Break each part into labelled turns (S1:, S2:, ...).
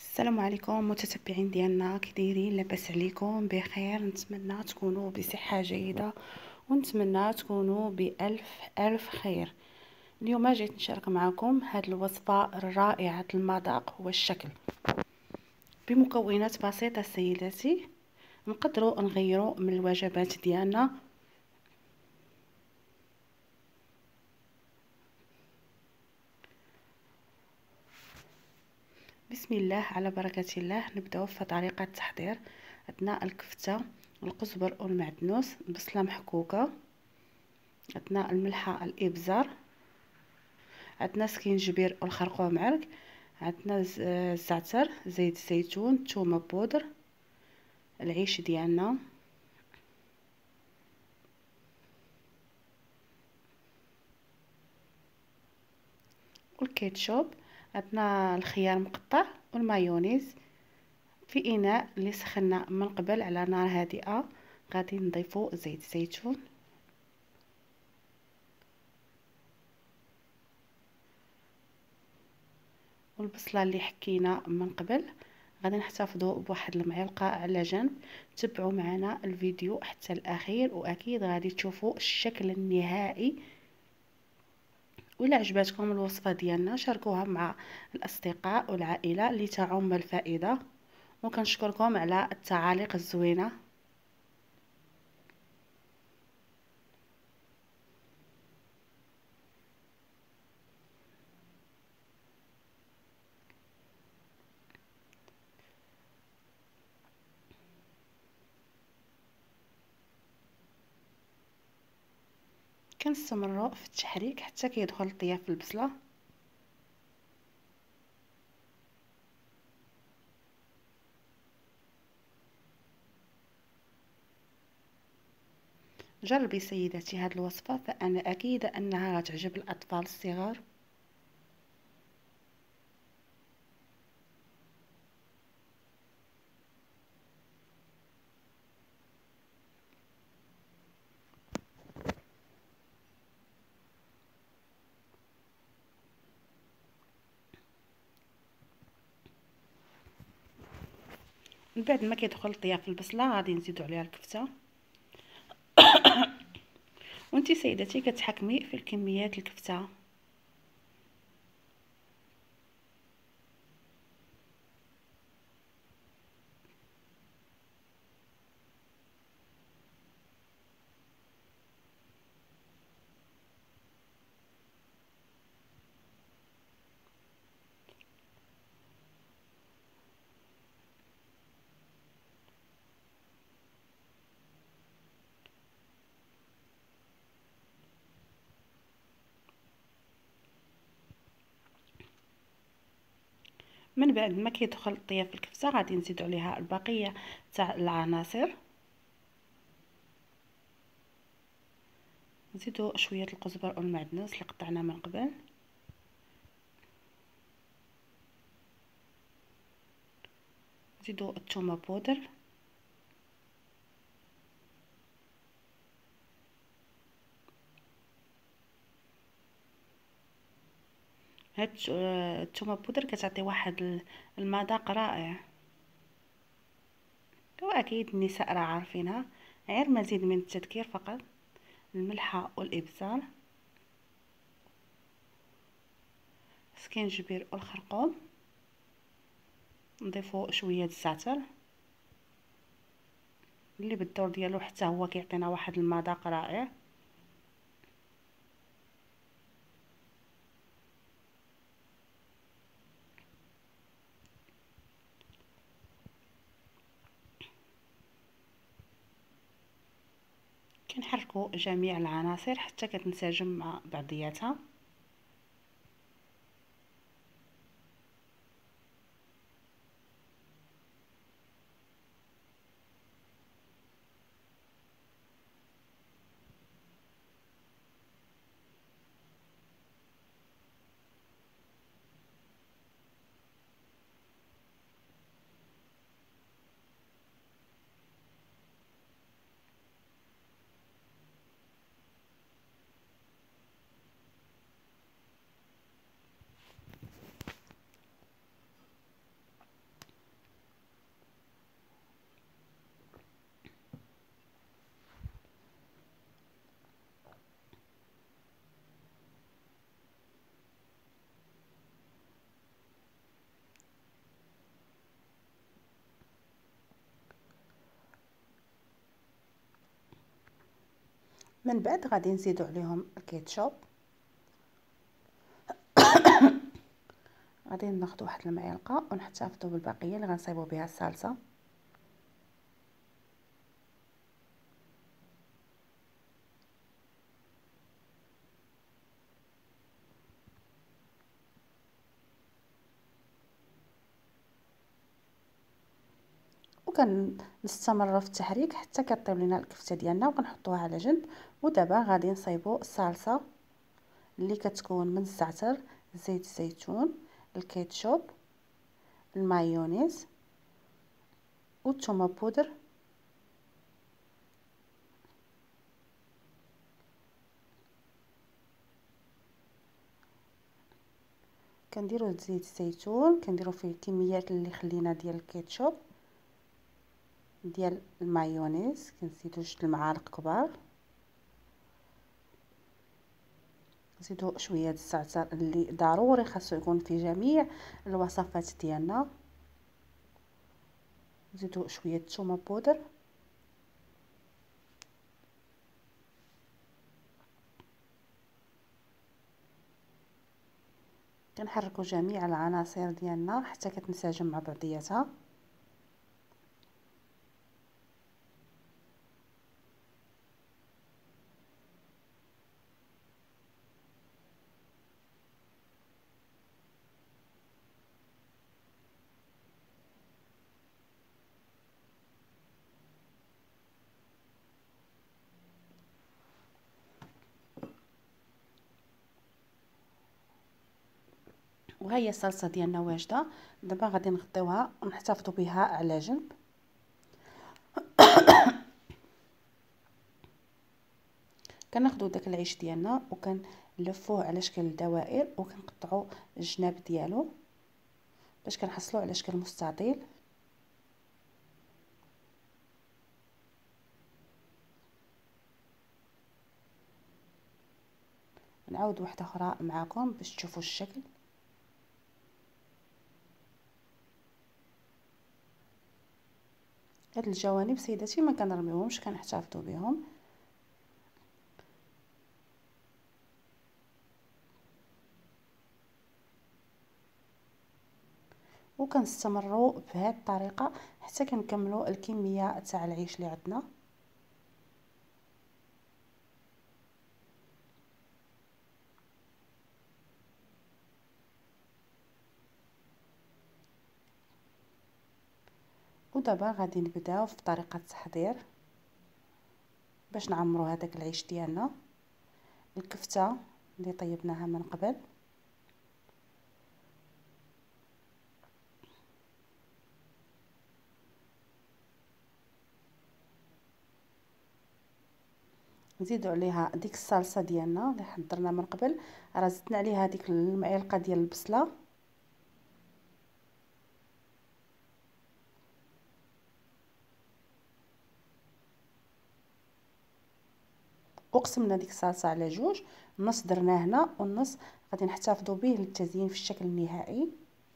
S1: السلام عليكم متتبعين ديالنا، كي دايرين؟ لاباس عليكم؟ بخير؟ نتمنى تكونوا بصحه جيده ونتمنى تكونوا بالف الف خير. اليوم جيت نشارك معكم هذه الوصفه الرائعه المذاق والشكل بمكونات بسيطه سيداتي. نقدروا نغيروا من الوجبات ديالنا. بسم الله على بركة الله. نبداو في طريقة التحضير. عندنا الكفتة، القزبر والمعدنوس، البصلة محكوكة، عندنا الملحة، الابزار، عندنا سكينجبير والخرقوم معلق، عندنا الزعتر، زيت الزيتون، الثومه بودر، العيش ديالنا، والكيتشوب، عندنا الخيار مقطع والمايونيز. في اناء اللي سخنا من قبل على نار هادئه غادي نضيفو زيت الزيتون، والبصله اللي حكينا من قبل غادي نحتفظوا بواحد المعلقه على جنب. تبعوا معنا الفيديو حتى الاخير واكيد غادي تشوفوا الشكل النهائي. وإلا عجبتكم الوصفه ديالنا شاركوها مع الاصدقاء والعائله لتعم الفائده، وكنشكركم على التعاليق الزوينه. كنستمروا في التحريك حتى كيدخل الطياب في البصله. جربي سيداتي هذه الوصفه، فانا اكيده انها تعجب الاطفال الصغار. من بعد ما كيدخل الطياب في البصله غادي نزيدو عليها الكفته. وانتي سيدتي كتحكمي في الكميات الكفته. من بعد ما كيدخل الطياب في الكفته غادي نزيدو عليها البقيه تاع العناصر. نزيدو شويه القزبر والمعدنوس اللي قطعنا من قبل، نزيدو الثومه بودر، هاد الثومه بودر كتعطي واحد المذاق رائع، واكيد النساء راه عارفينها، غير مزيد من التذكير فقط. الملحه والابزار، سكينجبير والخرقوم، نضيفو شويه الزعتر اللي بالدور ديالو حتى هو كيعطينا واحد المذاق رائع. كنحركوا جميع العناصر حتى كتنسجم مع بعضياتها. من بعد غادي نزيدو عليهم الكيتشوب. غادي ناخدو واحد المعلقه ونحتفظوا بالبقيه اللي غنصايبوا بها الصلصه. وكنستمروا في التحريك حتى كطيب لنا الكفته ديالنا وكنحطوها على جنب. ودابا غادي نصايبوا الصلصه اللي كتكون من الزعتر، زيت الزيتون، الكيتشوب، المايونيز والثومه بودر. كنديروا زيت الزيتون، كنديروا فيه الكميات اللي خلينا ديال الكيتشوب، ديال المايونيز كنزيدوا 2 المعالق كبار، نزيدوا شويه الزعتر اللي ضروري خاصو يكون في جميع الوصفات ديالنا، نزيدوا شويه الثومه بودر، كنحركوا جميع العناصر ديالنا حتى كتنسجم مع بعضياتها. وها هي الصلصه ديالنا واجده. دابا غادي نغطيوها ونحتفظوا بها على جنب. كناخذوا داك العيش ديالنا وكنلفوه على شكل دوائر وكنقطعوا الجناب ديالو باش كنحصلوا على شكل مستطيل. نعاود واحده اخرى معكم باش تشوفوا الشكل. هاد الجوانب سيداتي ما كنرميوهمش، كنحتفظوا بهم. وكنستمروا بهذه الطريقه حتى كنكملوا الكميه تاع العيش اللي عندنا. ودابا غادي نبداو في طريقه التحضير باش نعمروا هذاك العيش ديالنا. الكفته اللي طيبناها من قبل نزيدوا عليها ديك الصلصه ديالنا اللي حضرنا من قبل، راه زدنا عليها ديك المعلقه ديال البصله، وقسمنا ديك الصلصه على جوج، النص درناه هنا والنص غادي نحتفظوا به للتزيين في الشكل النهائي.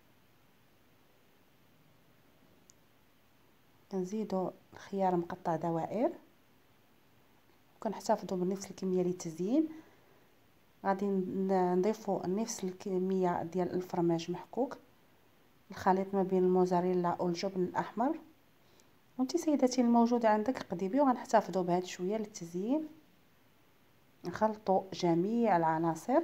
S1: كنزيدوا الخيار مقطع دوائر وكنحتفظوا بنفس الكميه للتزيين. غادي نضيفوا نفس الكميه ديال الفرماج محكوك، الخليط ما بين الموزاريلا والجبن الاحمر. وانتي سيداتي الموجود عندك قديبي. وغنحتفظوا بهذا شويه للتزيين. نخلطوا جميع العناصر.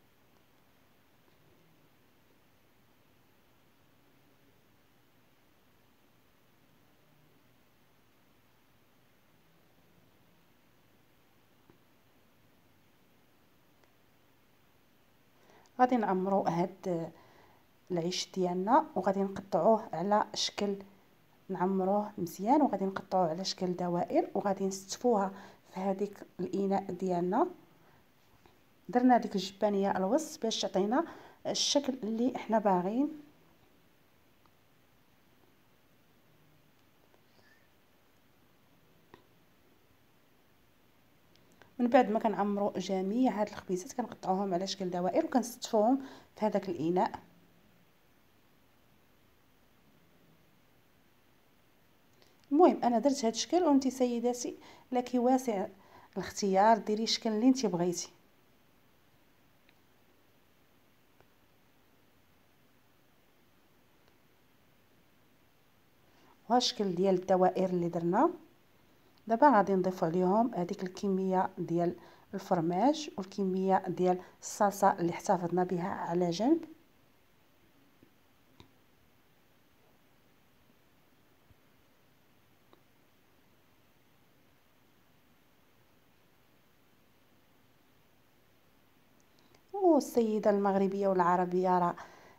S1: غادي نعمروا هاد العيش ديالنا وغادي نقطعوه على شكل، نعمروه مزيان وغادي نقطعوه على شكل دوائر وغادي نستفوها في هذيك الاناء ديالنا. درنا ديك الجبانيه الوسط باش تعطينا الشكل اللي احنا باغين. من بعد ما كنعمروا جميع هاد الخبيزات كنقطعوهم على شكل دوائر وكنستفوهم في هذاك الاناء. المهم انا درت هاد الشكل وانتي سيداتي لك واسع الاختيار، ديري الشكل اللي انت بغيتي. وها الشكل ديال الدوائر اللي درنا. دابا غادي نضيف عليهم هذيك الكميه ديال الفرماج والكميه ديال الصلصه اللي احتفظنا بها على جنب. والسيده المغربيه والعربيه راه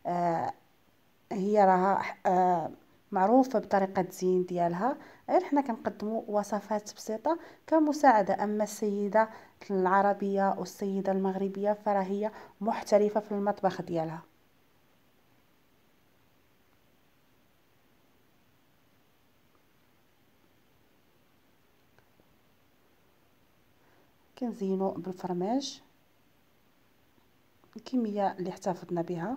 S1: هي راها معروفه بطريقه التزيين ديالها، غير حنا كنقدموا وصفات بسيطه كمساعده. اما السيده العربيه والسيده المغربيه فراه هي محترفه في المطبخ ديالها. كنزينوا بالفرماج الكميه اللي احتفظنا بها،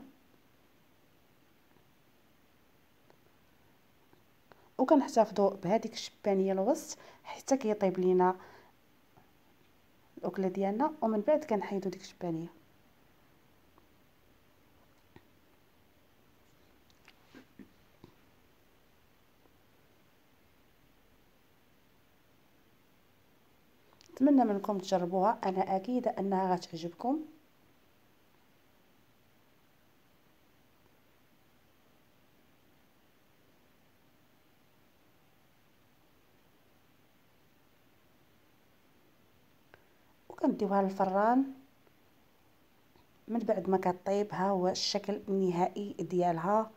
S1: وكنحتفظوا بهذيك الشبانيه الوسط حتى كيطيب لينا الاكله ديالنا، ومن بعد كنحيدوا ديك الشبانيه. نتمنى منكم تجربوها، انا اكيده انها غتعجبكم. وكنديوها للفران من بعد ما كطيب. ها هو الشكل النهائي ديالها.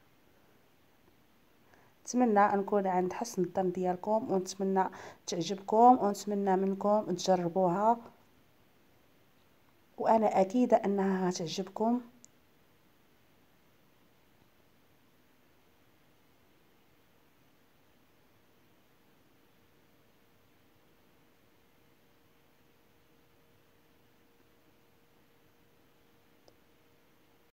S1: نتمنى نكون عند حسن الظن ديالكم، ونتمنى تعجبكم، ونتمنى منكم تجربوها، وانا اكيده انها غتعجبكم.